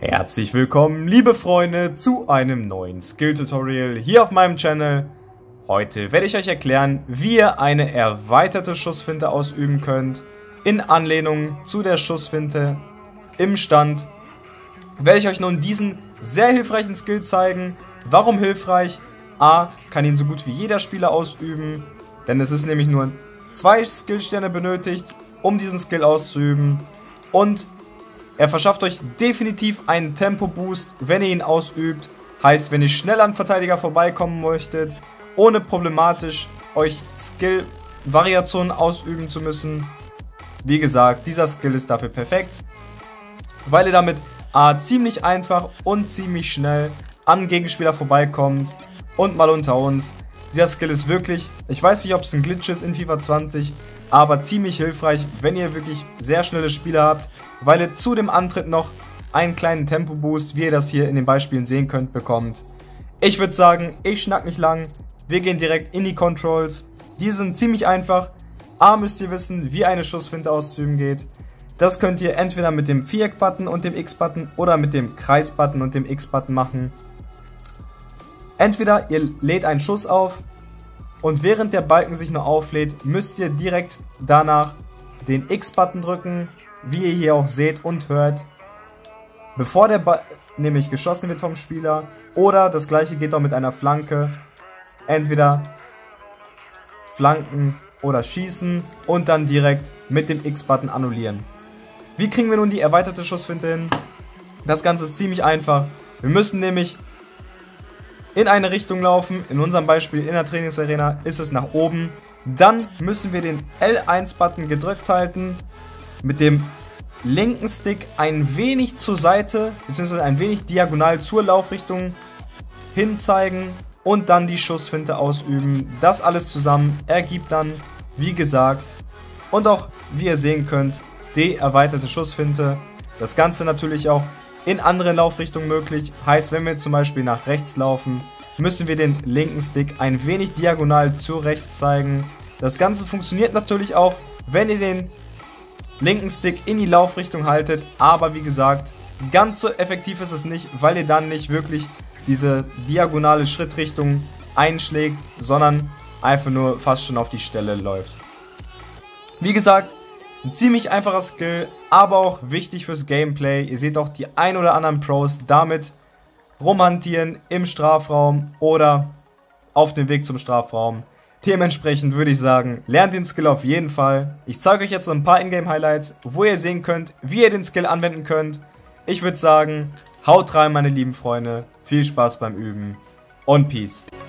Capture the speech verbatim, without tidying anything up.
Herzlich willkommen, liebe Freunde, zu einem neuen Skill-Tutorial hier auf meinem Channel. Heute werde ich euch erklären, wie ihr eine erweiterte Schussfinte ausüben könnt. In Anlehnung zu der Schussfinte im Stand werde ich euch nun diesen sehr hilfreichen Skill zeigen. Warum hilfreich? A, kann ihn so gut wie jeder Spieler ausüben, denn es ist nämlich nur zwei Skillsterne benötigt, um diesen Skill auszuüben. Und er verschafft euch definitiv einen Tempo-Boost, wenn ihr ihn ausübt. Heißt, wenn ihr schnell an Verteidiger vorbeikommen möchtet, ohne problematisch euch Skill-Variationen ausüben zu müssen. Wie gesagt, dieser Skill ist dafür perfekt, weil ihr damit A, ziemlich einfach und ziemlich schnell am Gegenspieler vorbeikommt. Und mal unter uns, dieser Skill ist wirklich, ich weiß nicht, ob es ein Glitch ist in FIFA zwanzig, aber ziemlich hilfreich, wenn ihr wirklich sehr schnelle Spieler habt, weil ihr zu dem Antritt noch einen kleinen Tempo-Boost, wie ihr das hier in den Beispielen sehen könnt, bekommt. Ich würde sagen, ich schnack nicht lang, wir gehen direkt in die Controls. Die sind ziemlich einfach. A, müsst ihr wissen, wie eine Schussfinte auszuüben geht. Das könnt ihr entweder mit dem Viereck-Button und dem X-Button oder mit dem Kreis-Button und dem X-Button machen. Entweder ihr lädt einen Schuss auf und während der Balken sich nur auflädt, müsst ihr direkt danach den X-Button drücken, wie ihr hier auch seht und hört, bevor der Ball nämlich geschossen wird vom Spieler. Oder das gleiche geht auch mit einer Flanke. Entweder flanken oder schießen und dann direkt mit dem X-Button annullieren. Wie kriegen wir nun die erweiterte Schussfinte hin? Das Ganze ist ziemlich einfach. Wir müssen nämlich in eine Richtung laufen. In unserem Beispiel in der Trainingsarena ist es nach oben. Dann müssen wir den L eins Button gedrückt halten. Mit dem linken Stick ein wenig zur Seite, beziehungsweise ein wenig diagonal zur Laufrichtung hinzeigen und dann die Schussfinte ausüben. Das alles zusammen ergibt dann, wie gesagt, und auch, wie ihr sehen könnt, die erweiterte Schussfinte. Das Ganze natürlich auch in anderen Laufrichtungen möglich. Heißt, wenn wir zum Beispiel nach rechts laufen, müssen wir den linken Stick ein wenig diagonal zu rechts zeigen. Das Ganze funktioniert natürlich auch, wenn ihr den linken Stick in die Laufrichtung haltet. Aber wie gesagt, ganz so effektiv ist es nicht, weil ihr dann nicht wirklich diese diagonale Schrittrichtung einschlägt, sondern einfach nur fast schon auf die Stelle läuft. Wie gesagt, ein ziemlich einfacher Skill, aber auch wichtig fürs Gameplay. Ihr seht auch die ein oder anderen Pros damit rumhantieren im Strafraum oder auf dem Weg zum Strafraum. Dementsprechend würde ich sagen, lernt den Skill auf jeden Fall. Ich zeige euch jetzt so ein paar Ingame-Highlights, wo ihr sehen könnt, wie ihr den Skill anwenden könnt. Ich würde sagen, haut rein, meine lieben Freunde. Viel Spaß beim Üben und Peace.